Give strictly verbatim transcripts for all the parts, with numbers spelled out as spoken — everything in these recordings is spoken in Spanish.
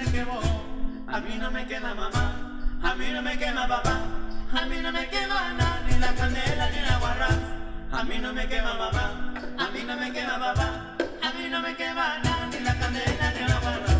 se quemó. A mí no me quema mamá, a mí no me quema papá, a mí no me quema nada, ni la candela ni la guarras. A mí no me quema mamá, a mí no me quema papá, a mí no me quema nada, ni la candela ni la guarras.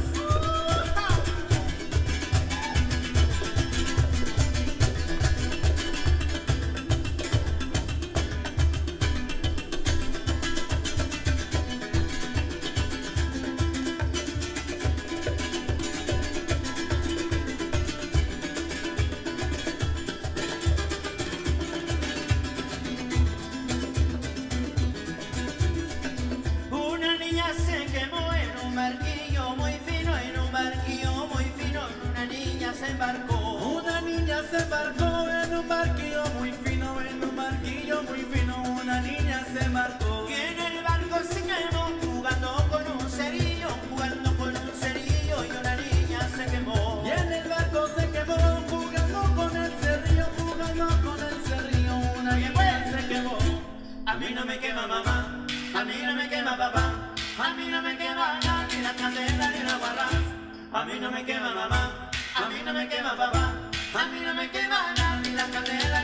Una niña se embarcó en un barquillo muy fino, en un barquillo muy fino, una niña se embarcó. Y en el barco se quemó, jugando con un cerillo, jugando con un cerillo, y una niña se quemó. Y en el barco se quemó, jugando con el cerillo, jugando con el cerillo, una niña se quemó. A mí no me quema mamá, a mí no me quema papá, a mí no me quema nada, ni la candela ni la guarras. A mí no me quema mamá, a mí no me quema papá, a mí no me quema nada, ni la candela